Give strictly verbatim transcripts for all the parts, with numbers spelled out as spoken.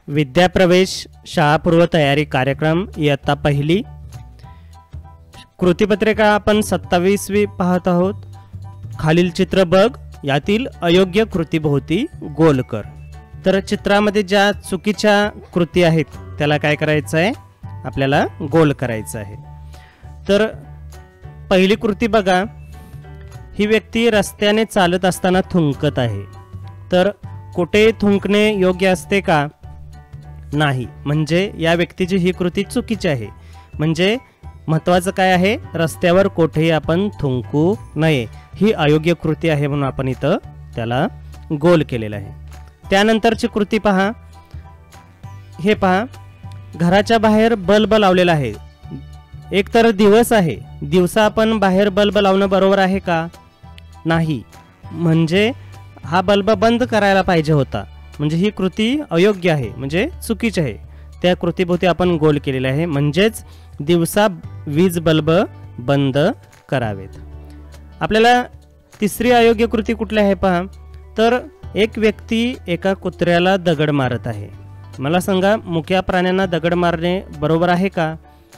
विद्याप्रवेश शाळापूर्व तयारी कार्यक्रम इयत्ता पहिली कृतीपत्रिका आपण सत्तावीसवी पाहत आहोत। खालील चित्र बघ, यातील अयोग्य कृतीभोवती गोल कर। तर चित्रामध्ये ज्या चुकीच्या कृती आहेत त्याला काय करायचं आहे, आपल्याला गोल करायचं आहे। तर पहिली कृती बघा, ही व्यक्ती रस्त्याने चालत असताना थुंकत आहे। तर कुठे थुंकणे योग्य असते का? नाही, म्हणजे या व्यक्तीची ही कृती चुकीची आहे। म्हणजे महत्त्वाचं काय आहे, रस्त्यावर कोठेही आपण थुंकू नये, ही अयोग्य कृती आहे म्हणून आपण इथं त्याला गोल केलेलं आहे। त्यानंतरची कृती पहा, हे पहा, घराच्या बाहेर बल्ब लावलेला आहे। एक तर दिवस आहे, दिवसा आपण बाहेर बल्ब लावणं बरोबर आहे का? नाही, म्हणजे हा बल्ब बंद करायला पाहिजे होता, म्हणजे ही कृती अयोग्य आहे, म्हणजे चुकीची आहे। त्या कृतीभोवती आपण गोल केलेले आहे, म्हणजेच दिवसा वीज बल्ब बंद करावेत। आपल्याला तिसरी अयोग्य कृती कुठली आहे पहा, तर एक व्यक्ती एका कुत्र्याला दगड मारत आहे। मला सांगा, मुक्या प्राण्यांना दगड मारणे बरोबर आहे का?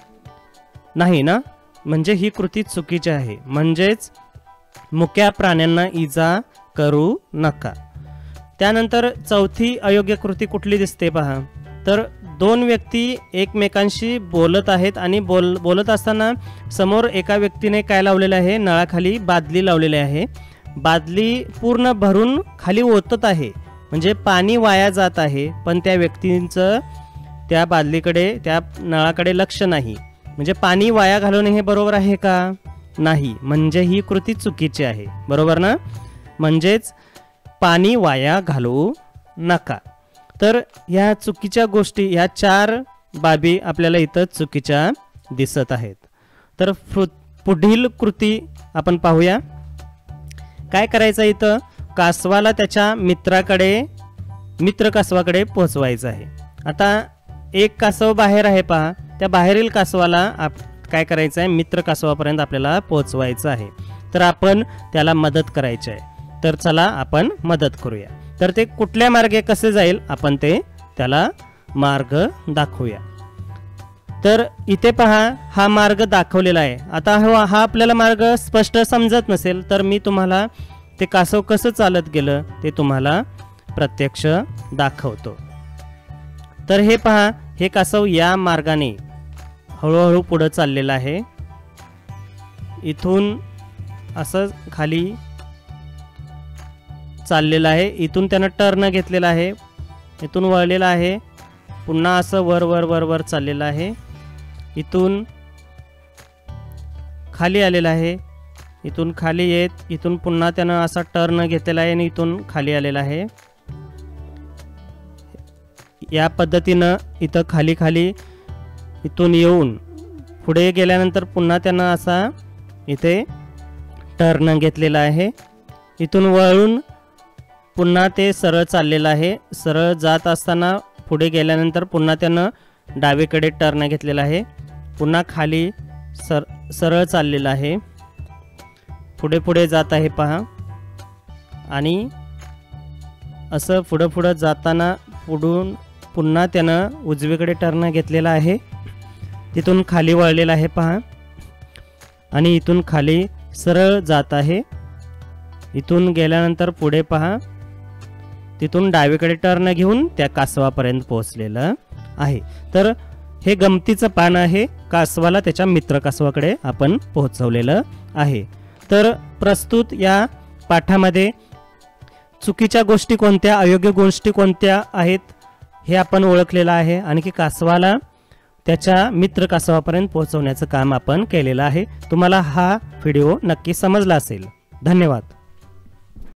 नाही ना, म्हणजे ही कृती चुकीची आहे, म्हणजेच मुक्या प्राण्यांना इजा करू नका। त्यानंतर चौथी अयोग्य कृती कुठली दिसते पहा, तर दोन व्यक्ती एकमेकांशी बोलत आहेत आणि बोल बोलत असताना समोर एका व्यक्तीने काय लावलेलं आहे, नळाखाली बादली लावलेली आहे। बादली पूर्ण भरून खाली ओतत आहे, म्हणजे पाणी वाया जात आहे, पण त्या व्यक्तींचं त्या बादलीकडे, त्या नळाकडे लक्ष नाही, म्हणजे पाणी वाया घालवणे हे बरोबर आहे का? नाही, म्हणजे ही कृती चुकीची आहे, बरोबर ना? म्हणजेच पाणी वाया घालवू नका। तर ह्या चुकीच्या गोष्टी, ह्या चार बाबी आपल्याला इथं चुकीच्या दिसत आहेत। तर पुढील कृती आपण पाहूया। काय करायचं, इथं कासवाला त्याच्या मित्राकडे मित्र कासवाकडे पोहोचवायचं आहे। आता एक कासव बाहेर आहे पहा, त्या बाहेरील कासवाला आप काय करायचं आहे, मित्र कासवापर्यंत आपल्याला पोहोचवायचं आहे। तर आपण त्याला मदत करायची आहे, तर चला आपण मदत करूया। तर ते कुठल्या मार्गे कसे जाईल, आपण ते त्याला मार्ग दाखवूया। तर इथे पहा, हा मार्ग दाखवलेला आहे। आता हा हा आपल्याला मार्ग स्पष्ट समजत नसेल, तर मी तुम्हाला ते कासव कसं चालत गेलं ते तुम्हाला प्रत्यक्ष दाखवतो। तर हे पहा, हे कासव या मार्गाने हळूहळू पुढे चाललेलं आहे। इथून असं खाली चाललेला आहे, इथून त्यानं टर्न घेतलेला आहे, इथून वळलेला आहे, पुन्हा असं वर वर वर वर चाललेलं आहे, इथून खाली आलेला आहे, इथून खाली येत इथून पुन्हा त्यानं असा टर्न घेतलेला आहे आणि इथून खाली आलेला आहे। या पद्धतीनं इथं खाली खाली इथून येऊन पुढे गेल्यानंतर पुन्हा त्यानं असा इथे टर्न घेतलेला आहे, इथून वळून पुन्हा ते सरळ चाललेलं आहे। सरळ जात असताना पुढे गेल्यानंतर पुन्हा त्यानं डावीकडे टर्न घेतलेला आहे, पुन्हा खाली सर सरळ चाललेलं आहे, पुढे पुढे जात आहे पहा, आणि असं पुढं पुढं जाताना पुढून पुन्हा त्यानं उजवीकडे टर्न घेतलेला आहे, तिथून खाली वळलेला आहे पहा, आणि इथून खाली सरळ जात आहे। इथून गेल्यानंतर पुढे पहा, तिथून डावीकडे टर्न घेऊन त्या कासवापर्यंत पोहोचलेलं आहे। तर हे गमतीचं पान आहे, कासवाला त्याच्या मित्र कासवाकडे आपण पोहोचवलेलं आहे। तर प्रस्तुत या पाठामध्ये चुकीच्या गोष्टी कोणत्या, अयोग्य गोष्टी कोणत्या आहेत हे आपण ओळखलेलं आहे, आणखी कासवाला त्याच्या मित्र कासवापर्यंत पोहोचवण्याचं काम आपण केलेलं आहे। तुम्हाला हा व्हिडिओ नक्की समजला असेल। धन्यवाद।